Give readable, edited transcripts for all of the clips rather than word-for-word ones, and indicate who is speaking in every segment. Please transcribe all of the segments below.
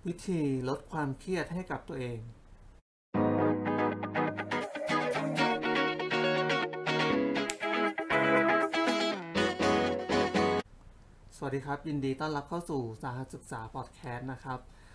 Speaker 1: วิธีลดความเครียดให้กับตัวเอง สวัสดีครับยินดีต้อนรับเข้าสู่สาหัสศึกษาพอดแคสต์นะครับ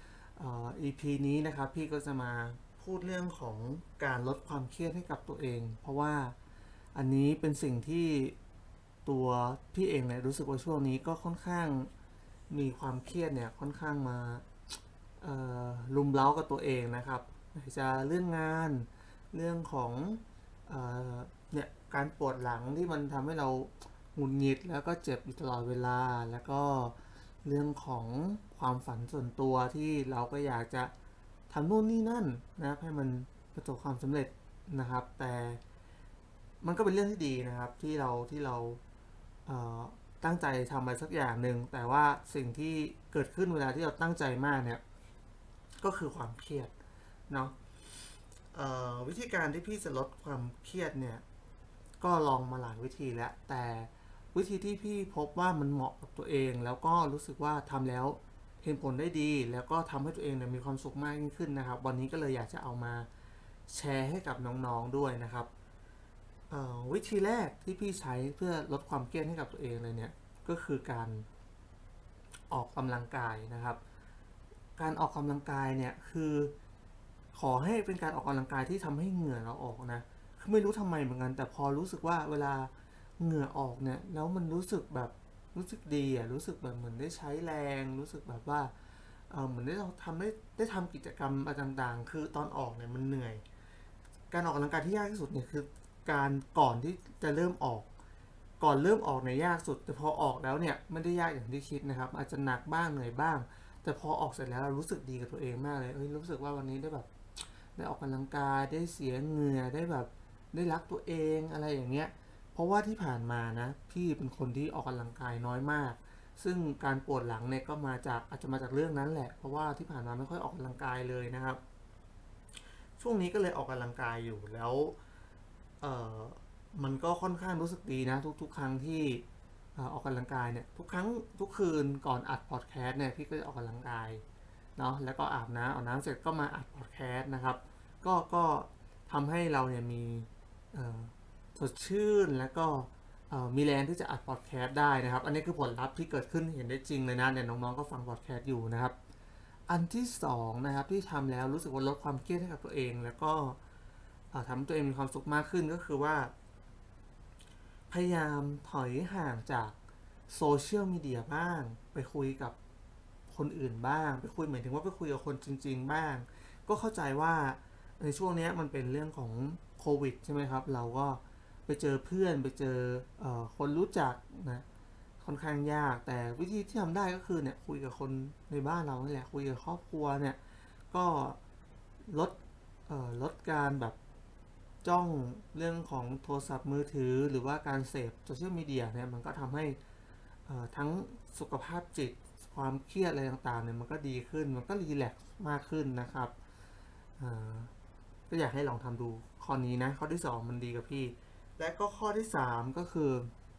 Speaker 1: EP นี้นะครับพี่ก็จะมาพูดเรื่องของการลดความเครียดให้กับตัวเองเพราะว่าอันนี้เป็นสิ่งที่ตัวพี่เองเนี่ยรู้สึกว่าช่วงนี้ก็ค่อนข้างมีความเครียดเนี่ยค่อนข้างมารุมเร้ากับตัวเองนะครับจะเรื่องงานเรื่องของเอเนี่ยการปวดหลังที่มันทำให้เราหงุดหงิดแล้วก็เจ็บอยู่ตลอดเวลาแล้วก็เรื่องของความฝันส่วนตัวที่เราก็อยากจะทำนู่นนี่นั่นนะให้มันประสบความสำเร็จนะครับแต่มันก็เป็นเรื่องที่ดีนะครับที่เราเตั้งใจทำอะไรสักอย่างหนึ่งแต่ว่าสิ่งที่เกิดขึ้นเวลาที่เราตั้งใจมากเนี่ยก็คือความเครียดเนาะวิธีการที่พี่จะลดความเครียดเนี่ยก็ลองมาหลายวิธีแล้วแต่วิธีที่พี่พบว่ามันเหมาะกับตัวเองแล้วก็รู้สึกว่าทำแล้วเห็นผลได้ดีแล้วก็ทำให้ตัวเองเนี่ยมีความสุขมากยิ่งขึ้นนะครับวันนี้ก็เลยอยากจะเอามาแชร์ให้กับน้องๆด้วยนะครับวิธีแรกที่พี่ใช้เพื่อลดความเครียดให้กับตัวเองเลยเนี่ยก็คือการออกกำลังกายนะครับการออกกำลังกายเนี่ยคือขอให้เป็นการออกกำลังกายที่ทำให้เหงื่อเราออกนะคือไม่รู้ทำไมเหมือนกันแต่พอรู้สึกว่าเวลาเหงื่อออกเนี่ยแล้วมันรู้สึกแบบรู้สึกดีอ่ะรู้สึกแบบเหมือนได้ใช้แรงรู้สึกแบบว่าเหมือนได้เราได้ทำกิจกรรมอะไรต่างๆคือตอนออกเนี่ยมันเหนื่อยการออกกำลังกายที่ยากที่สุดเนี่ยคือการก่อนที่จะเริ่มออกก่อนเริ่มออกเนี่ยยากสุดแต่พอออกแล้วเนี่ยไม่ได้ยากอย่างที่คิดนะครับอาจจะหนักบ้างเหนื่อยบ้างแต่พอออกเสร็จแล้วเรารู้สึกดีกับตัวเองมากเลยรู้สึกว่าวันนี้ได้แบบได้ออกกำลังกายได้เสียเหงื่อได้แบบได้รักตัวเองอะไรอย่างเงี้ยเพราะว่าที่ผ่านมานะพี่เป็นคนที่ออกกำลังกายน้อยมากซึ่งการปวดหลังเนี่ยก็อาจจะมาจากเรื่องนั้นแหละเพราะว่าที่ผ่านมาไม่ค่อยออกกำลังกายเลยนะครับช่วงนี้ก็เลยออกกำลังกายอยู่แล้ว เอ่อมันก็ค่อนข้างรู้สึกดีนะทุกๆครั้งที่ออกกำลังกายเนี่ยทุกครั้งทุกคืนก่อนอัดพอดแคสต์เนี่ยพี่ก็จะออกกำลังกายเนาะแล้วก็อาบน้ำเสร็จก็มาอัดพอดแคสต์นะครับก็ทำให้เราเนี่ยมีสดชื่นแล้วก็มีแรงที่จะอัดพอดแคสต์ได้นะครับอันนี้คือผลลัพธ์ที่เกิดขึ้นเห็นได้จริงเลยนะเนี่ยน้องๆก็ฟังพอดแคสต์อยู่นะครับอันที่สองนะครับที่ทำแล้วรู้สึกว่าลดความเครียดให้กับตัวเองแล้วก็ทำให้ตัวเองมีความสุขมากขึ้นก็คือว่า พยายามถอยห่างจากโซเชียลมีเดียบ้างไปคุยกับคนอื่นบ้างไปคุยหมายถึงว่าไปคุยกับคนจริงๆบ้างก็เข้าใจว่าในช่วงนี้มันเป็นเรื่องของโควิดใช่ไหมครับเราก็ไปเจอเพื่อนไปเจอคนรู้จักนะค่อนข้างยากแต่วิธีที่ทำได้ก็คือเนี่ยคุยกับคนในบ้านเรานี่แหละคุยกับครอบครัวเนี่ยก็ลดลดการแบบ จ้องเรื่องของโทรศัพท์มือถือหรือว่าการเสพโซเชียลมีเดียเนี่ยมันก็ทำให้ทั้งสุขภาพจิตความเครียดอะไรต่างๆเนี่ยมันก็ดีขึ้นมันก็รีแลกซ์มากขึ้นนะครับก็อยากให้ลองทำดูข้อนี้นะข้อที่2มันดีกับพี่และก็ข้อที่3ก็คือ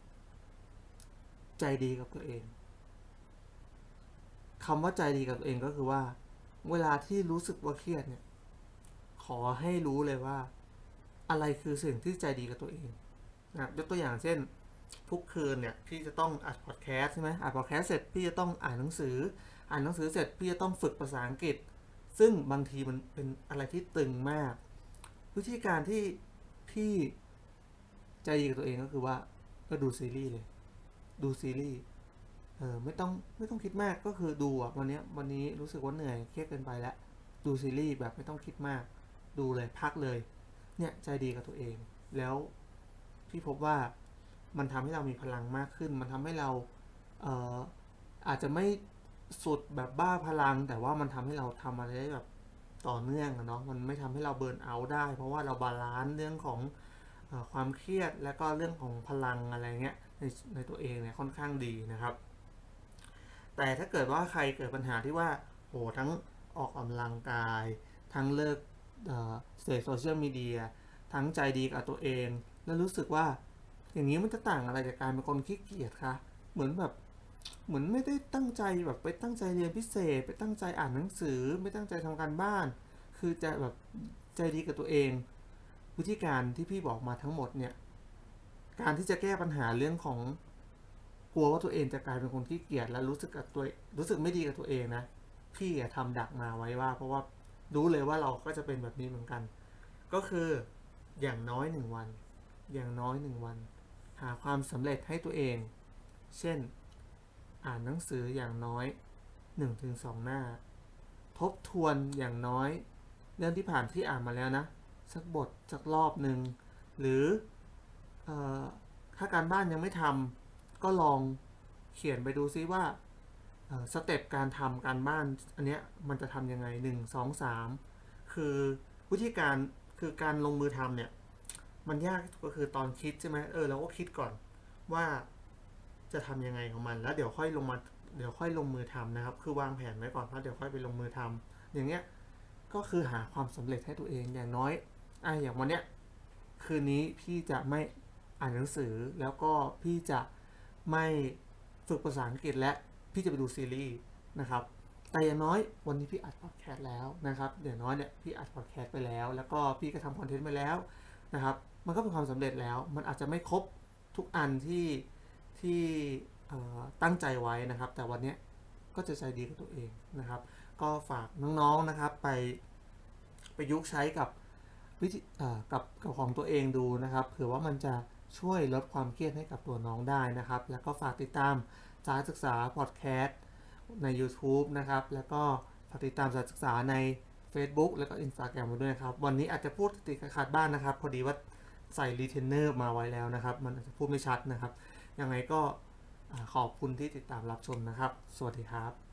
Speaker 1: ใจดีกับตัวเองคำว่าใจดีกับตัวเองก็คือว่าเวลาที่รู้สึกว่าเครียดเนี่ยขอให้รู้เลยว่าอะไรคือสิ่งที่ใจดีกับตัวเองนะยกตัวอย่างเช่น ทุกคืนเนี่ยพี่จะต้องอัดพอดแคสต์ใช่ไหมอัดพอดแคสต์เสร็จพี่จะต้องอ่านหนังสือเสร็จพี่จะต้องฝึกภาษาอังกฤษซึ่งบางทีมันเป็นอะไรที่ตึงมากวิธีการที่พี่ใจดีกับตัวเองก็คือว่าก็ดูซีรีส์เลยดูซีรีส์ไม่ต้องคิดมากก็คือดูอ่ะวันนี้รู้สึกว่าเหนื่อยเครียดเกินไปแล้วดูซีรีส์แบบไม่ต้องคิดมากดูเลยพักเลยเนี่ยใจดีกับตัวเองแล้วพี่พบว่า มันทำให้เรามีพลังมากขึ้น มันทำให้เราเอ่ออาจจะไม่สุดแบบบ้าพลัง แต่ว่ามันทำให้เราทำอะไรได้แบบต่อเนื่องเนาะมันไม่ทำให้เราเบิร์นเอาท์ได้ เพราะว่าเราบาลานซ์เรื่องของความเครียดและก็เรื่องของพลังอะไรเงี้ยในตัวเองเนี่ยค่อนข้างดีนะครับ แต่ถ้าเกิดว่าใครเกิดปัญหาที่ว่าโหทั้งออกกำลังกายทั้งเลิกเสพโซเชียลมีเดียทั้งใจดีกับตัวเองแล้วรู้สึกว่าอย่างนี้มันจะต่างอะไรจากการเป็นคนขี้เกียจคะเหมือนแบบเหมือนไม่ได้ตั้งใจแบบไปตั้งใจเรียนพิเศษไปตั้งใจอ่านหนังสือไม่ตั้งใจทำการบ้านคือจะแบบใจดีกับตัวเองวิธีการที่พี่บอกมาทั้งหมดเนี่ยการที่จะแก้ปัญหาเรื่องของกลัวว่าตัวเองจะกลายเป็นคนขี้เกียจและรู้สึกไม่ดีกับตัวเองนะพี่ทำดักมาไว้ว่าเพราะว่ารู้เลยว่าเราก็จะเป็นแบบนี้เหมือนกันก็คืออย่างน้อย1 วันอย่างน้อย1 วันหาความสำเร็จให้ตัวเองเช่นอ่านหนังสืออย่างน้อย1-2 หน้าทบทวนอย่างน้อยเรื่องที่ผ่านที่อ่านมาแล้วนะสักบทสักรอบหนึ่งหรืออถ้าการบ้านยังไม่ทำก็ลองเขียนไปดูซิว่าสเต็ปการทำการบ้านอันเนี้ยมันจะทำยังไง1 2 3คือวิธีการคือการลงมือทำเนี่ยมันยากก็คือตอนคิดใช่ไหมเราก็คิดก่อนว่าจะทำยังไงของมันแล้วเดี๋ยวค่อยลงมือทำนะครับคือวางแผนไว้ก่อนแล้วเดี๋ยวค่อยไปลงมือทำอย่างเงี้ยก็คือหาความสำเร็จให้ตัวเองอย่างน้อยอย่างวันเนี้ยคืนนี้พี่จะไม่อ่านหนังสือแล้วก็พี่จะไม่ฝึกภาษาอังกฤษและพี่จะไปดูซีรีส์นะครับแต่อย่างน้อยวันนี้พี่อัดพอดแคสต์แล้วนะครับอย่างน้อยเนี่ยพี่อัดพอดแคสต์ไปแล้วแล้วก็พี่ก็ทำคอนเทนต์ไปแล้วนะครับมันก็เป็นความสำเร็จแล้วมันอาจจะไม่ครบทุกอันที่ตั้งใจไว้นะครับแต่วันนี้ก็จะใจดีกับตัวเองนะครับก็ฝากน้องๆนะครับไปประยุกต์ใช้กับวิธีกับของตัวเองดูนะครับเผื่อว่ามันจะช่วยลดความเครียดให้กับตัวน้องได้นะครับแล้วก็ฝากติดตามสายศึกษาพอดแคสต์ใน YouTube นะครับแล้วก็ฝากติดตามสายศึกษาใน Facebook แล้วก็ Instagram มาด้วยนะครับวันนี้อาจจะพูดติดขัดบ้างนะครับพอดีว่าใส่รีเทนเนอร์มาไว้แล้วนะครับมันอาจจะพูดไม่ชัดนะครับยังไงก็ขอบคุณที่ติดตามรับชมนะครับสวัสดีครับ